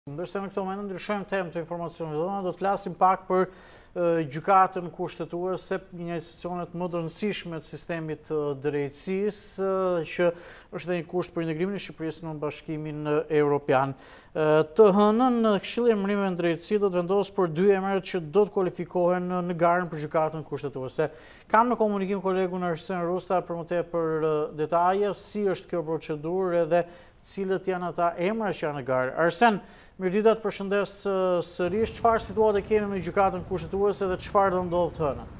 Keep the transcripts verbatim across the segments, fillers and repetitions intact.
Ndërsa në këto moment ndryshojmë temë të informacionit tonë, do të flasim pak për uh, gjykatën kushtetuese, një nga institucionet më të rëndësishme të sistemit uh, drejtësisë, uh, që është një kusht për integrimin e Shqipërisë në Bashkimin uh, Evropian. Uh, të hënën, Këshilli i Emërimeve në Drejtësi do të vendosë për dy emrat që do të kualifikohen në garën për gjykatën kushtetuese. Kam në komunikim kolegun Arsen Rusta për më tepër uh, detaje, si është kjo procedurë edhe cilët janë ata emra që janë në garë. Arsen, mirëdita të përshëndes sërish, çfarë situate kemi me gjykatën kushtetuese dhe çfarë do ndodhë të hënën?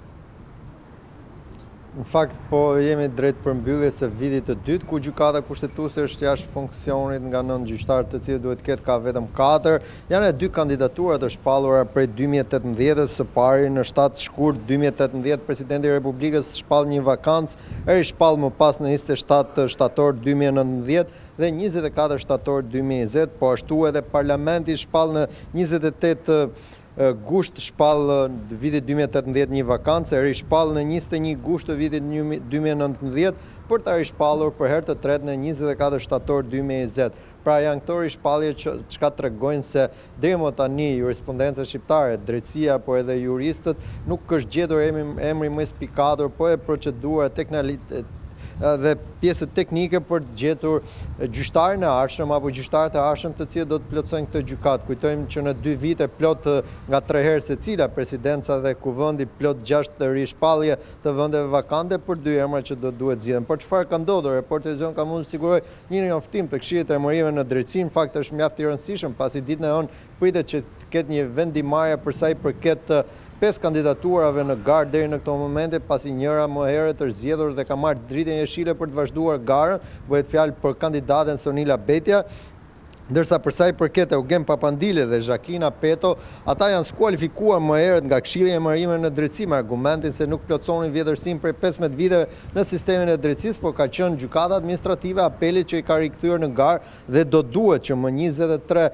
Në fakt, po jemi drejt përmbylljes së vitit të dytë, ku gjykata kushtetuese është jashtë funksionit nga nëntë gjyqtarë, të cilët duhet ketë ka vetëm katër. Janë e dy kandidaturat të shpallura prej dy mijë e tetëmbëdhjetë, së pari në shtatë shkurt dy mijë e tetëmbëdhjetë, presidenti i Republikës shpall një vakancë, e shpall më pas në njëzet e shtatë shtator dy mijë e nëntëmbëdhjetë dhe njëzet e katër shtator dy mijë e njëzet, po ashtu edhe parlamenti shpall në njëzet e tetë gusht shpall në vitit dy mijë e tetëmbëdhjetë një vakancë, e rishpall në njëzet e një gusht të vitit dy mijë e nëntëmbëdhjetë, për të rishpallur për herë të tretë në njëzet e katër shtator dy mijë e njëzet. Pra janë këto rishpallje që çka tregojnë se deri më tani jurisprudenca shqiptare, drejtësia po edhe juristët nuk është gjetur emri, emri më spikatur, po e procedura teknikalitet dhe pjesët teknike për të gjetur gjyqtarën e arshëm apo gjyqtarët e arshëm të cilët do të plotësojnë këtë gjykatë. Kujtojmë që në dy vite plot nga tre herë secila, presidenca dhe kuvendi plot gjashtë rishpallje të vendeve vakante për dy emra që do duhet zgjidhen. Por çfarë ka ndodhur? Reporteri Televizion ka mundur të siguroj një njoftim të Këshillit të Emërimeve në Drejtësi, në fakt është mjaft i rëndësishëm pasi ditën e hënë pritet që të ketë një vendimarrje për sa i përket pesë kandidaturave në garë deri në këto momente, pasi njëra më herët është zgjedhur dhe ka marrë dritën jeshile për të vazhduar garën, bëhet fjalë për kandidaten Sonila Betja, ndërsa për sa i përket Eugen Papandile dhe Jacqueline Peto, ata janë skualifikuar më herët nga Këshilli i Emërimeve në Drejtësi me argumentin se nuk plotësonin vjetërsinë prej pesëmbëdhjetë viteve në sistemin e drejtësisë, por ka qenë gjykata administrative apelit që i ka rikthyer në garë dhe do duhet që më njëzet e tre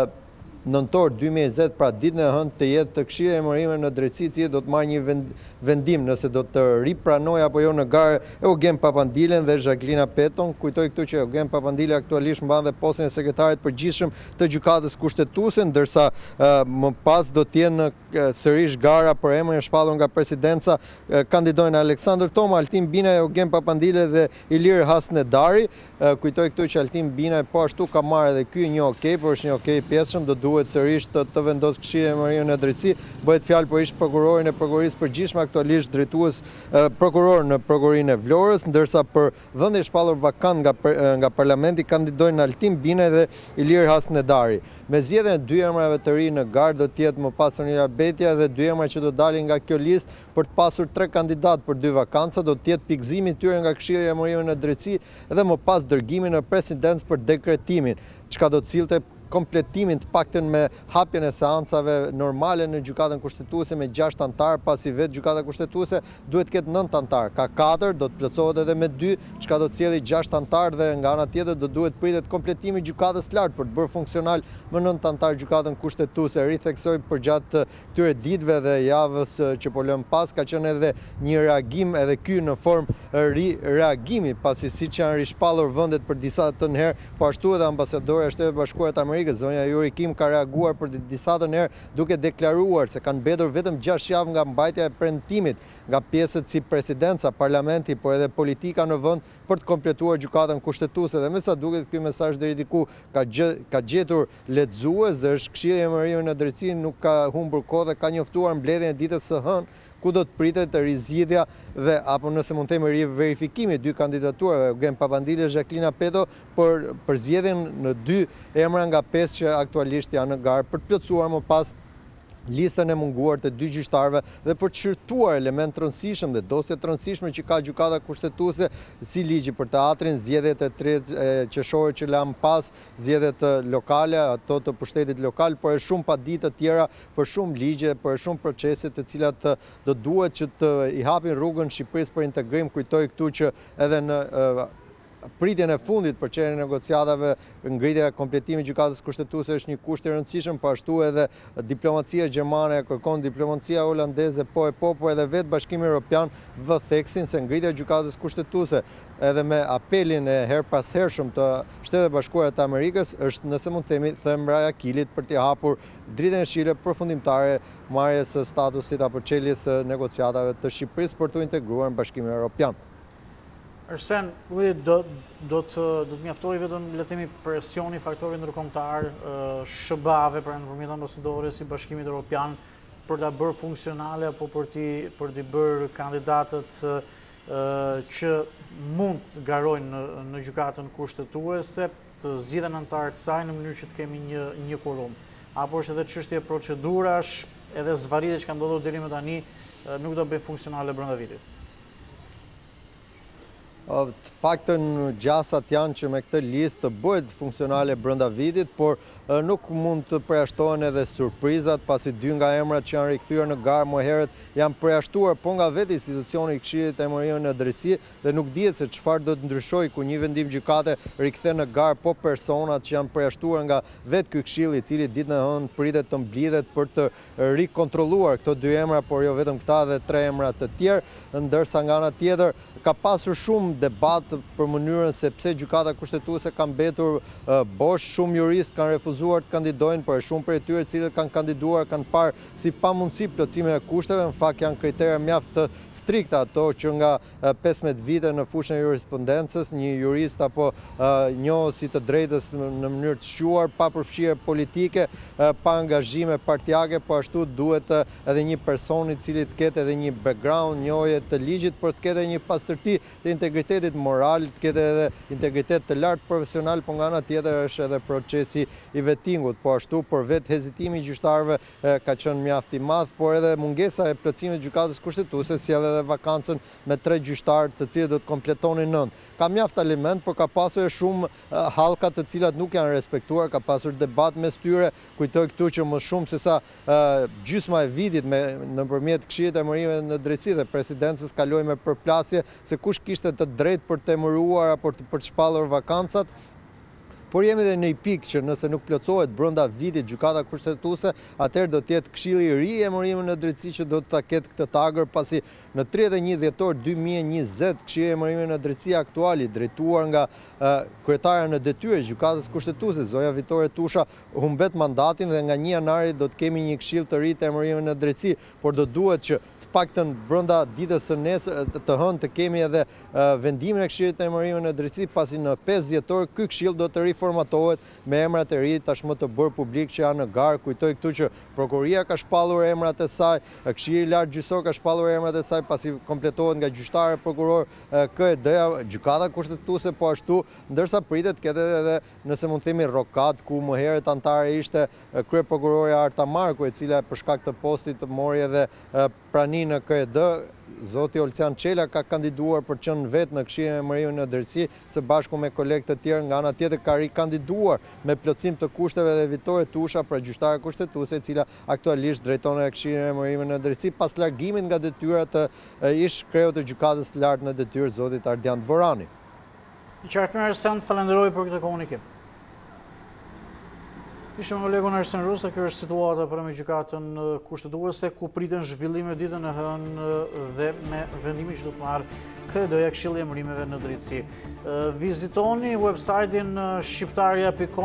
nëntor dy mijë e njëzet, pra ditën e hënë të jetë të Këshilli i Emërimeve në Drejtësi, që do të marrë një vendim nëse do të ripranoj apo jo në garë Eugen Papandilen dhe Jacqueline Peton. Kujtoj këtu që Eugen Papandile aktualisht mban dhe postin e sekretarit përgjithshëm të gjykatës kushtetuese, ndërsa uh, më pas do të jenë uh, sërish gara për emrin e shpallur nga presidenca, uh, kandidojnë Aleksandër Toma, Altin Binaj, Eugen Papandile dhe Ilir Hasnedari. Uh, kujtoj këtu që Altin Binaj po ashtu ka marrë edhe ky një okay, por është një okay pjesëm, do duhet sërish të, të vendosë Këshilli i Emërimeve në Drejtësi, bëhet fjalë për ish prokurorin e prokurorisë përgjithshme, aktualisht drejtues eh, prokuror në prokurorinë e Vlorës, ndërsa për vendi i shpallur vakant nga nga parlamenti kandidojnë Altin Binaj dhe Ilir Hasnedari. Me zgjedhjen e dy emrave të ri në garë do të jetë më pas Sonila Betja dhe dy emra që do dalin nga kjo listë për të pasur tre kandidat për dy vakanca, do të jetë pikëzimi i tyre nga Këshilli i Emërimeve në Drejtësi dhe më pas dërgimi në presidencë për dekretimin, çka do të sillte kompletimin të paktën me hapjen e seancave normale në gjykatën kushtetuese me gjashtë antar, pasi vetë gjykata kushtetuese duhet të ketë nëntë antar. Ka katër, do të plotësohet edhe me dy, çka do të sjellë gjashtë antar dhe nga ana tjetër do duhet pritet kompletimi i gjykatës lart për të bërë funksional më nëntë antar gjykatën kushtetuese. Ritheksoj përgjatë këtyre ditëve dhe javës që po lëm pas, ka qenë edhe një reagim edhe ky në formë ri reagimi, pasi siç janë rishpallur vendet për disa të herë, po ashtu edhe ambasadori i Shtetit Bashkuar të Amerikës, zonja Yuri Kim, ka reaguar për disa të herë duke deklaruar se kanë mbetur vetëm gjashtë javë nga mbajtja e premtimit nga pjesët si presidenca, parlamenti, por edhe politika në vend për të kompletuar gjykatën kushtetuese. Dhe me sa duket ky mesazh deri diku ka gjë, ka gjetur lexues dhe është Këshilli i Emërimeve në Drejtësi nuk ka humbur kohë dhe ka njoftuar mbledhjen e ditës së hënë, ku do të pritet të rizgjidhja dhe apo nëse mund të themi riverifikimi dy kandidaturave, Eugen Papandile dhe Jacqueline Peto, për për zgjedhjen në dy emra nga pesë që aktualisht janë në garë për të plotësuar më pas listën e munguar të dy gjyqtarëve dhe për të shërtuar element të rëndësishëm dhe dosje të rëndësishme që ka gjykata kushtetuese, si ligji për teatrin, zgjedhjet e tretë qershore që lan pas, zgjedhjet lokale, ato të pushtetit lokal, por e shumë paditë të tjera për shumë ligje, për shumë procese të cilat do duhet që të i hapin rrugën Shqipërisë për integrim. Kujtoj këtu që edhe në pritjen e fundit për çështjen e negociatave, ngritja e kompletimit të gjykatës kushtetuese është një kusht i rëndësishëm, po ashtu edhe diplomacia gjermane kërkon, diplomacia holandeze po e po, po edhe vetë Bashkimi Evropian vë theksin se ngritja e gjykatës kushtetuese edhe me apelin e her pas hershëm të Shtetet Bashkuara të Amerikës është, nëse mund të themi, thembra e akilit për t'i hapur dritën e shile përfundimtare marrjes së statusit apo çeljes së negociatave të Shqipërisë për të integruar në Bashkimin Evropian. Arsen, do, do të do të mjaftoj vetëm le të themi presioni faktorit ndërkombëtar S B A-ve për nëpërmjet ambasadores si Bashkimit Evropian për ta bërë funksionale apo për t'i për t'i bërë kandidatët që mund të garojnë në, në gjykatën kushtetuese të zgjidhen anëtarët e saj në mënyrë që të kemi një një quorum. Apo është edhe çështje procedurash, edhe zvarritjet që kanë ndodhur deri më tani nuk do bëjnë funksionale brenda vitit. Të paktën gjasat janë që me këtë listë të bëhet funksionale brenda vitit, por nuk mund të përjashtohen edhe surprizat, pasi dy nga emrat që janë rikthyer në garë më herët janë përjashtuar po nga vetë institucioni i Këshillit të Emërimit në Drejtësi dhe nuk dihet se çfarë do të ndryshojë ku një vendim gjykate rikthen në garë po personat që janë përjashtuar nga vetë ky këshill, i cili ditën e hënë pritet të mblidhet për të rikontrolluar këto dy emra, por jo vetëm këta dhe tre emra të tjerë, ndërsa nga ana tjetër ka pasur shumë debat për mënyrën se pse gjykata kushtetuese ka mbetur uh, bosh, shumë juristë kanë refuzuar të kandidojnë, por shumë prej tyre të cilët kanë kandiduar kanë parë si pamundësi plotësimin e kushteve, në fakt janë kritere mjaft të strikta ato që nga pesëmbëdhjetë vite në fushën e jurisprudencës, një jurist apo uh, njohësi të drejtës në mënyrë të shquar, pa përfshirje politike, uh, pa angazhime partijake, po ashtu duhet uh, edhe një person i cili të ketë edhe një background, njohje të ligjit, por të ketë një pastërti të integritetit moral, të ketë edhe integritet të lartë profesional, por nga ana tjetër është edhe procesi i vettingut, po ashtu për vetë hezitimi i gjyqtarëve uh, ka qenë mjaft i madh, por edhe mungesa e plotësimit të gjykatës kushtetuese sjell edhe vakancën me tre gjyqtarë të cilët do të kompletonin nënt. Ka mjaft aliment, por ka pasur shumë uh, hallka të cilat nuk janë respektuar, ka pasur debat mes tyre, kujtoj këtu që më shumë se sa uh, gjysma e vitit me nëpërmjet Këshillit të Emërimit në Drejtësi dhe presidencës kaloi me përplasje se kush kishte të drejtë për të emëruar apo për të shpallur vakancat. Por jemi edhe në një pikë që nëse nuk plotësohet brenda vitit gjykata kushtetuese, atëherë do të jetë Këshilli i ri i Emërimit në Drejtësi që do të ta ketë këtë tagër, pasi në tridhjetë e një dhjetor dy mijë e njëzet Këshilli i Emërimit në Drejtësi aktuali, drejtuar nga uh, kryetarea në detyrë e gjykatës kushtetuese, Zoja Vitore Tusha, humbet mandatin dhe nga një janari do të kemi një Këshill të ri të Emërimit në Drejtësi, por do duhet që paktën brenda ditës së nesër të hënë të kemi edhe uh, vendimin e Këshillit të Emërimit në Drejtësi, pasi në pesë dhjetor ky këshill do të riformatohet me emrat e ri tashmë të bërë publik që janë në garë. Kujtoj këtu që prokuria ka shpallur emrat e saj, Këshilli i lartë gjyqësor ka shpallur emrat e saj, pasi kompletohet nga gjyqtarë prokuror uh, K E D-ja, gjykata kushtetuese po ashtu, ndërsa pritet ketë edhe, nëse mund të themi, rokat ku më herët antare ishte uh, kryeprokurorja Arta Marku, e cila për shkak të postit të mori edhe uh, prani në K E D, zoti Olcian Çela ka kandiduar për të qenë vetë në Këshillin e Emërimit në Drejtësi, së bashku me kolegë të tjerë. Nga ana tjetër ka rikandiduar me plotësim të kushteve dhe Vitore Tusha, pra gjyqtare kushtetuese, e cila aktualisht drejton në Këshillin e Emërimit në Drejtësi pas largimit nga detyrat të ish kreut të gjykatës së lartë në detyrë, zotit Ardian Borani. I qartë mirë, Arsen, falenderoj për këtë komunikim. Ishëm kolegun Arsen Rusa, kjo është situata për me gjykatën kushtetuese, ku pritën zhvillime ditën e hënë dhe me vendimin që do të marrë K E D-ja, Këshilli i Emërimeve në Drejtësi. Vizitoni website-in shqiptaria punkt com